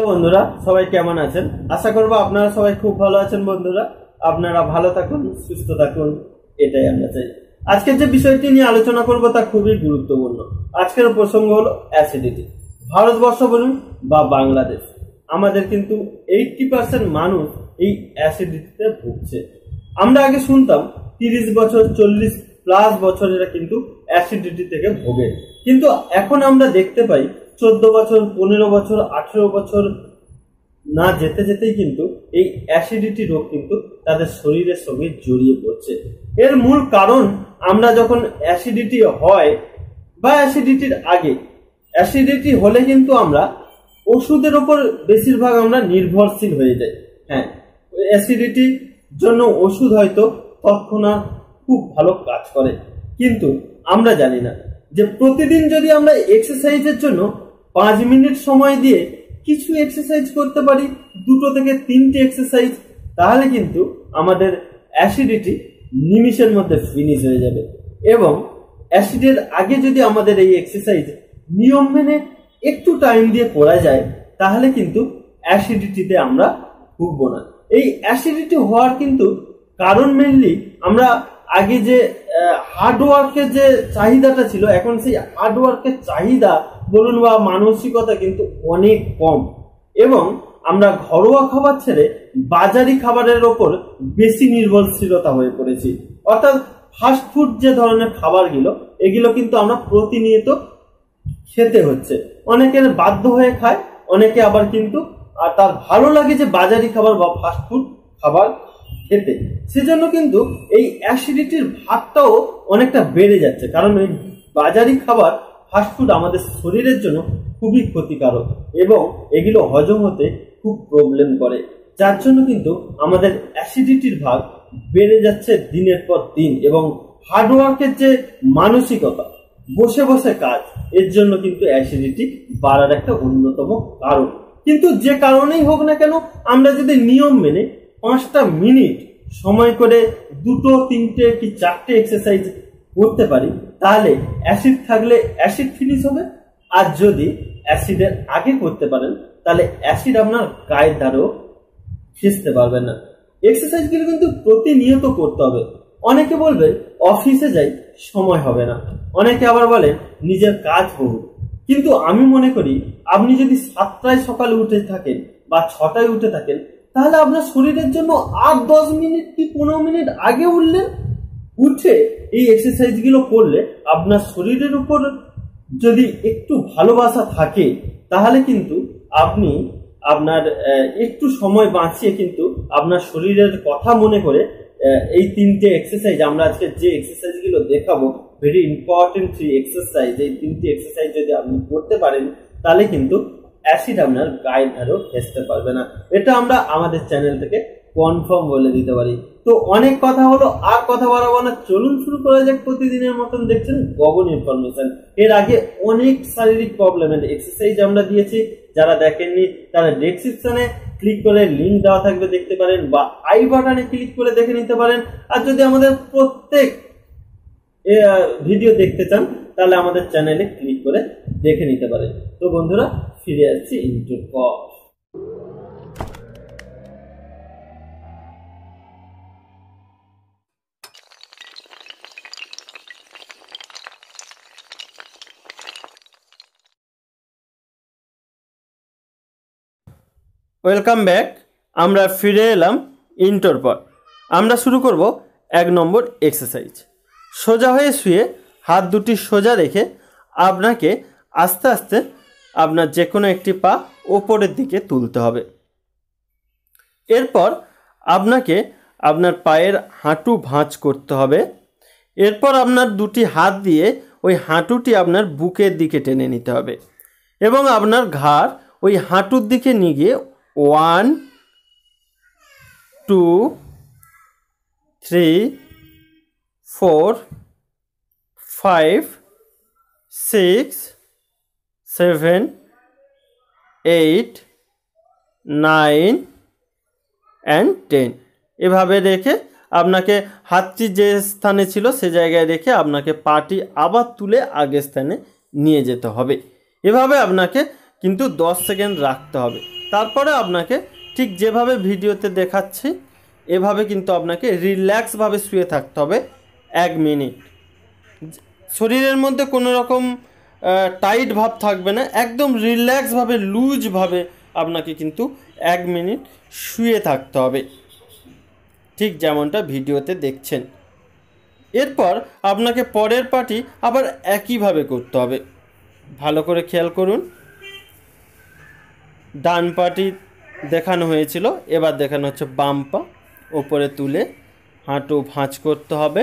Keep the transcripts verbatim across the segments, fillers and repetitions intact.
বন্ধুরা সবাই কেমন আছেন? আশা করব আপনারা সবাই খুব ভালো আছেন। বন্ধুরা আপনারা ভালো থাকুন, সুস্থ থাকুন, এটাই আমরা চাই। আজকের যে বিষয়টি নিয়ে আলোচনা করব তা খুবই গুরুত্বপূর্ণ। আজকের প্রসঙ্গ হলো অ্যাসিডিটি। ভারতবর্ষ বলুন বা বাংলাদেশ, আমাদের কিন্তু এইটটি পার্সেন্ট মানুষ এই অ্যাসিডিটিতে ভুগছে। আমরা আগে শুনতাম তিরিশ বছর চল্লিশ প্লাস বছরেরা কিন্তু অ্যাসিডিটি থেকে ভোগে, কিন্তু এখন আমরা দেখতে পাই চোদ্দ বছর পনেরো বছর আঠেরো বছর না যেতে যেতেই কিন্তু এই অ্যাসিডিটি রোগ কিন্তু তাদের শরীরের সঙ্গে জড়িয়ে পড়ছে। এর মূল কারণ, আমরা যখন অ্যাসিডিটি হয় বা অ্যাসিডিটির আগে, অ্যাসিডিটি হলে কিন্তু আমরা ওষুধের ওপর বেশিরভাগ আমরা নির্ভরশীল হয়ে যাই। হ্যাঁ, অ্যাসিডিটির জন্য ওষুধ হয়তো তৎক্ষণাৎ খুব ভালো কাজ করে, কিন্তু আমরা জানি না যে প্রতিদিন যদি আমরা এক্সারসাইজের জন্য পাঁচ মিনিট সময় দিয়ে কিছু এক্সারসাইজ করতে পারি, দুটো থেকে তিনটে এক্সারসাইজ, তাহলে কিন্তু আমাদের অ্যাসিডিটি নিমিষের মধ্যে ফিনিশ হয়ে যাবে। এবং অ্যাসিডের আগে যদি আমাদের এই এক্সারসাইজ নিয়ম মেনে একটু টাইম দিয়ে করা যায়, তাহলে কিন্তু অ্যাসিডিটিতে আমরা ভুগবো না। এই অ্যাসিডিটি হওয়ার কিন্তু কারণ মেনলি, আমরা আগে যে হার্ডওয়ার্কের যে চাহিদাটা ছিল, এখন সেই হার্ডওয়ার্কের চাহিদা বলুন বা মানসিকতা কিন্তু অনেক কম, এবং আমরা ঘরোয়া খাবার ছেড়ে বাজারি খাবারের ওপর বেশি নির্ভরশীলতা হয়ে পড়েছি। অর্থাৎ ফাস্ট ফুড যে ধরনের খাবারগুলো, এগুলো কিন্তু আমরা প্রতিনিয়ত খেতে হচ্ছে। অনেকের বাধ্য হয়ে খায়, অনেকে আবার কিন্তু তার ভালো লাগে যে বাজারি খাবার বা ফাস্ট ফুড খাবার খেতে, সেজন্য কিন্তু এই অ্যাসিডিটির ভাগটাও অনেকটা বেড়ে যাচ্ছে। কারণ এই বাজারি খাবার ফাস্টফুড আমাদের শরীরের জন্য খুবই ক্ষতিকারক এবং এগুলো হজম হতে খুব প্রবলেম করে, যার জন্য কিন্তু আমাদের অ্যাসিডিটির ভাগ বেড়ে যাচ্ছে দিনের পর দিন। এবং হার্ডওয়ার্কের যে মানসিকতা, বসে বসে কাজ, এর জন্য কিন্তু অ্যাসিডিটি বাড়ার একটা অন্যতম কারণ। কিন্তু যে কারণেই হোক না কেন, আমরা যদি নিয়ম মেনে পাঁচটা মিনিট সময় করে দুটো তিনটে কি চারটে এক্সারসাইজ করতে পারি, তাহলে অ্যাসিড থাকলে অ্যাসিড ফিনিশ হবে। আর যদি অ্যাসিডের আগে করতে পারেন, তাহলে অ্যাসিড আপনার গায়ের ধারেও ঘেঁষতে পারবেন না। এক্সারসাইজগুলো কিন্তু প্রতিনিয়ত করতে হবে। অনেকে বলবে অফিসে যাই, সময় হবে না। অনেকে আবার বলেন নিজের কাজ করুন। কিন্তু আমি মনে করি আপনি যদি সাতটায় সকালে উঠে থাকেন বা ছটায় উঠে থাকেন, তাহলে আপনার শরীরের জন্য আট দশ মিনিট কি পনেরো মিনিট আগে উঠলেন, উঠে এই এক্সারসাইজগুলো করলে আপনার শরীরের উপর যদি একটু ভালোবাসা থাকে, তাহলে কিন্তু আপনি আপনার একটু সময় বাঁচিয়ে কিন্তু আপনার শরীরের কথা মনে করে এই তিনটে এক্সারসাইজ, আমরা আজকে যে এক্সারসাইজগুলো দেখাবো, ভেরি ইম্পর্টেন্ট থ্রি এক্সারসাইজ, এই তিনটি এক্সারসাইজ যদি আপনি করতে পারেন, তাহলে কিন্তু অ্যাসিড আপনার গায়ের ধারেও ঘেঁষতে পারবে না। এটা আমরা আমাদের চ্যানেল থেকে কনফার্ম বলে দিতে পারি। তো অনেক কথা হলো, আর কথা বাড়াবো না, চলুন শুরু করা যাক। প্রতিদিনের মতন দেখছেন গগন ইনফরমেশন। এর আগে অনেক শারীরিক প্রবলেমের এক্সারসাইজ আমরা দিয়েছি, যারা দেখেননি তারা ডেসক্রিপশনে ক্লিক করে লিঙ্ক দেওয়া থাকবে, দেখতে পারেন, বা আই বাটনে ক্লিক করে দেখে নিতে পারেন। আর যদি আমাদের প্রত্যেক ভিডিও দেখতে চান, তাহলে আমাদের চ্যানেলে ক্লিক করে দেখে নিতে পারেন। তো বন্ধুরা, ফিরে আসছি ইন্ট্রোর পর। Welcome back. আমরা ফিরে এলাম ইন্ট্রোর পর। আমরা শুরু করব এক নম্বর এক্সারসাইজ। সোজা হয়ে শুয়ে হাত দুটি সোজা রেখে আপনাকে আস্তে আস্তে আপনার যে কোনো একটি পা ওপরের দিকে তুলতে হবে। এরপর আপনাকে আপনার পায়ের হাঁটু ভাঁজ করতে হবে। এরপর আপনার দুটি হাত দিয়ে ওই হাঁটুটি আপনার বুকের দিকে টেনে নিতে হবে এবং আপনার ঘাড় ওই হাঁটুর দিকে নিয়ে গিয়ে one two three four five six seven eight nine and ten, এভাবে রেখে আপনাকে হাতটি যে স্থানে ছিল সে জায়গায় রেখে আপনাকে পাটি আবার তুলে আগের স্থানে নিয়ে যেতে হবে। এভাবে আপনাকে কিন্তু দশ সেকেন্ড রাখতে হবে। তারপরে আপনাকে ঠিক যেভাবে ভিডিওতে দেখাচ্ছি এভাবে কিন্তু আপনাকে রিল্যাক্সভাবে শুয়ে থাকতে হবে এক মিনিট। শরীরের মধ্যে কোনো রকম টাইট ভাব থাকবে না, একদম রিল্যাক্সভাবে লুজভাবে আপনাকে কিন্তু এক মিনিট শুয়ে থাকতে হবে, ঠিক যেমনটা ভিডিওতে দেখছেন। এরপর আপনাকে পরের পাটি আবার একইভাবে করতে হবে। ভালো করে খেয়াল করুন, ডান পাটি দেখানো হয়েছিল, এবার দেখানো হচ্ছে বাম পা। ওপরে তুলে হাঁটু ভাঁজ করতে হবে।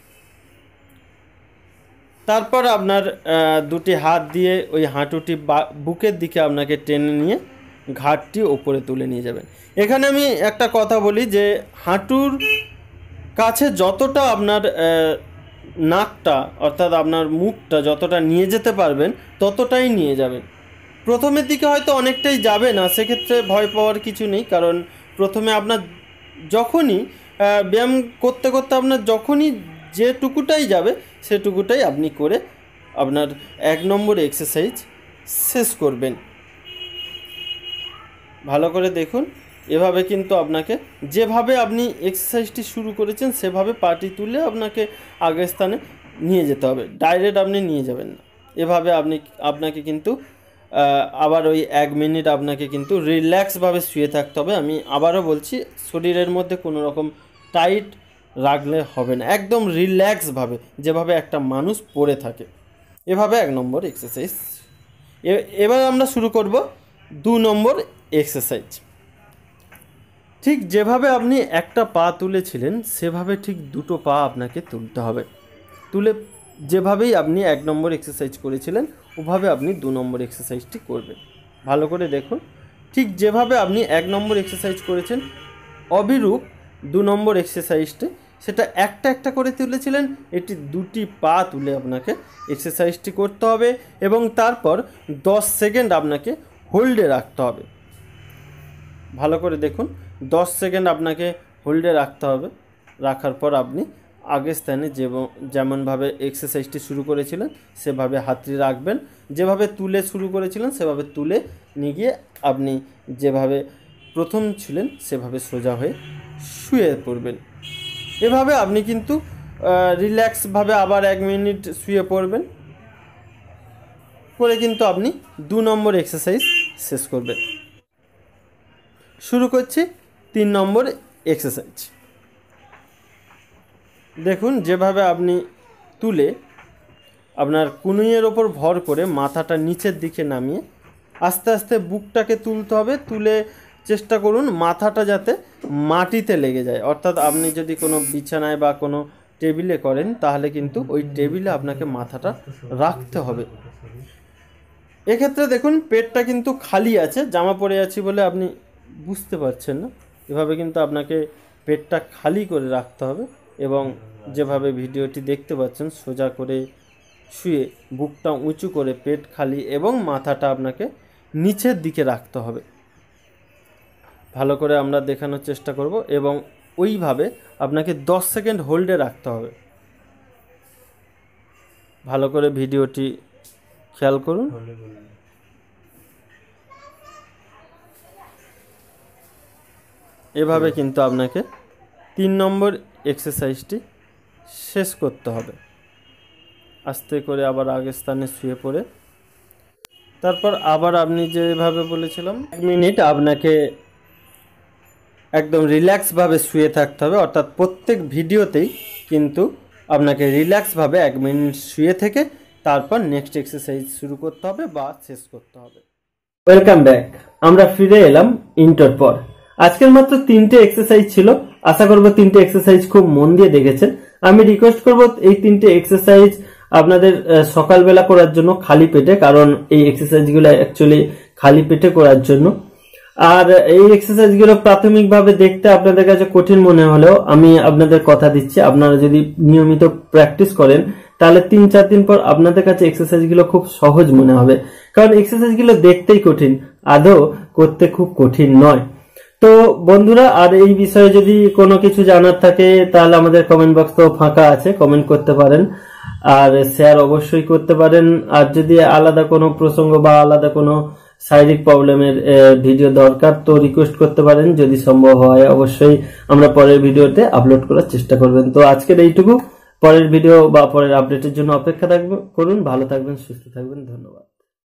তারপর আপনার দুটি হাত দিয়ে ওই হাঁটুটি বুকের দিকে আপনাকে টেনে নিয়ে ঘাড়টি ওপরে তুলে নিয়ে যাবেন। এখানে আমি একটা কথা বলি যে হাঁটুর কাছে যতটা আপনার নাকটা অর্থাৎ আপনার মুখটা যতটা নিয়ে যেতে পারবেন ততটাই নিয়ে যাবেন। প্রথমের দিকে হয়তো অনেকটাই যাবে না, সেক্ষেত্রে ভয় পাওয়ার কিছু নেই, কারণ প্রথমে আপনার যখনই ব্যায়াম করতে করতে আপনার যখনই যেটুকুটাই যাবে সেটুকুটাই আপনি করে আপনার এক নম্বর এক্সারসাইজ শেষ করবেন। ভালো করে দেখুন, এভাবে কিন্তু আপনাকে যেভাবে আপনি এক্সারসাইজটি শুরু করেছেন সেভাবে পাটি তুলে আপনাকে আগের স্থানে নিয়ে যেতে হবে, ডাইরেক্ট আপনি নিয়ে যাবেন না। এভাবে আপনি আপনাকে কিন্তু আবার ওই এক মিনিট আপনাকে কিন্তু রিল্যাক্সভাবে শুয়ে থাকতে হবে। আমি আবারও বলছি, শরীরের মধ্যে কোনো রকম টাইট রাখলে হবে না, একদম রিল্যাক্সভাবে যেভাবে একটা মানুষ পড়ে থাকে, এভাবে এক নম্বর এক্সারসাইজ। এবার আমরা শুরু করব দু নম্বর এক্সারসাইজ। ঠিক যেভাবে আপনি একটা পা তুলেছিলেন সেভাবে ঠিক দুটো পা আপনাকে তুলতে হবে। তুলে যেভাবেই আপনি এক নম্বর এক্সারসাইজ করেছিলেন ওভাবে আপনি দু নম্বর এক্সারসাইজটি করবেন। ভালো করে দেখুন, ঠিক যেভাবে আপনি এক নম্বর এক্সারসাইজ করেছেন অবিরূপ দু নম্বর এক্সারসাইজটি সেটা একটা একটা করে তুলেছিলেন, এটি দুটি পা তুলে আপনাকে এক্সারসাইজটি করতে হবে এবং তারপর দশ সেকেন্ড আপনাকে হোল্ডে রাখতে হবে। ভালো করে দেখুন, দশ সেকেন্ড আপনাকে হোল্ডে রাখতে হবে। রাখার পর আপনি আগের স্থানে যে যেমনভাবে এক্সারসাইজটি শুরু করেছিলেন সেভাবে হাতটি রাখবেন, যেভাবে তুলে শুরু করেছিলেন সেভাবে তুলে নিয়ে গিয়ে আপনি যেভাবে প্রথম ছিলেন সেভাবে সোজা হয়ে শুয়ে পড়বেন। এভাবে আপনি কিন্তু রিল্যাক্সভাবে আবার এক মিনিট শুয়ে পড়বেন, করে কিন্তু আপনি দু নম্বর এক্সারসাইজ শেষ করবেন। শুরু করছি তিন নম্বর এক্সারসাইজ। দেখুন, যেভাবে আপনি তুলে আপনার কনুইয়ের ওপর ভর করে মাথাটা নিচের দিকে নামিয়ে আস্তে আস্তে বুকটাকে তুলতে হবে। তুলে চেষ্টা করুন মাথাটা যাতে মাটিতে লেগে যায়, অর্থাৎ আপনি যদি কোনো বিছানায় বা কোনো টেবিলে করেন তাহলে কিন্তু ওই টেবিলে আপনাকে মাথাটা রাখতে হবে। এক্ষেত্রে দেখুন পেটটা কিন্তু খালি আছে, জামা পরে আছি বলে আপনি বুঝতে পারছেন না। এভাবে কিন্তু আপনাকে পেটটা খালি করে রাখতে হবে এবং যেভাবে ভিডিওটি দেখতে পাচ্ছেন সোজা করে শুয়ে বুকটা উঁচু করে পেট খালি এবং মাথাটা আপনাকে নিচের দিকে রাখতে হবে। ভালো করে আমরা দেখানোর চেষ্টা করব এবং ওইভাবে আপনাকে দশ সেকেন্ড হোল্ডে রাখতে হবে। ভালো করে ভিডিওটি খেয়াল করুন। এভাবে কিন্তু আপনাকে তিন নম্বর এক্সারসাইজটি শেষ করতে হবে। আস্তে করে আবার আগের স্থানে শুয়ে পড়ে তারপর আবার আপনি যেভাবে বলেছিলাম এক মিনিট আপনাকে একদম রিল্যাক্সভাবে শুয়ে থাকতে হবে, অর্থাৎ প্রত্যেক ভিডিওতেই কিন্তু আপনাকে রিল্যাক্সভাবে এক মিনিট শুয়ে থেকে তারপর নেক্সট এক্সারসাইজ শুরু করতে হবে বা শেষ করতে হবে। ওয়েলকাম ব্যাক, আমরা ফিরে এলাম ইন্টার পর। আজকের মাত্র তিনটে এক্সারসাইজ ছিল, আশা করব তিনটে এক্সারসাইজ খুব মন দিয়ে দেখেছেন। আমি রিকোয়েস্ট করব এই তিনটে এক্সারসাইজ আপনাদের সকালবেলা করার জন্য খালি পেটে, কারণ এই এক্সারসাইজগুলো অ্যাকচুয়ালি খালি পেটে করার জন্য। আর এই এক্সারসাইজগুলো প্রাথমিকভাবে দেখতে আপনাদের কাছে কঠিন মনে হলেও আমি আপনাদের কথা দিচ্ছি, আপনারা যদি নিয়মিত প্র্যাকটিস করেন তাহলে তিন চার দিন পর আপনাদের কাছে এক্সারসাইজগুলো খুব সহজ মনে হবে, কারণ এক্সারসাইজগুলো দেখতেই কঠিন, আদৌ করতে খুব কঠিন নয়। তো বন্ধুরা, আর এই বিষয়ে যদি কোনো কিছু জানার থাকে তাহলে আমাদের কমেন্ট বক্স তো ফাঁকা আছে, কমেন্ট করতে পারেন আর শেয়ার অবশ্যই করতে পারেন। আর যদি আলাদা কোনো প্রসঙ্গ বা আলাদা কোনো শারীরিক প্রবলেমের ভিডিও দরকার তো রিকোয়েস্ট করতে পারেন, যদি সম্ভব হয় অবশ্যই আমরা পরের ভিডিওতে আপলোড করার চেষ্টা করবেন। তো আজকের এইটুকু, পরের ভিডিও বা পরের আপডেটের জন্য অপেক্ষা থাকবেন করুন। ভালো থাকবেন, সুস্থ থাকবেন, ধন্যবাদ।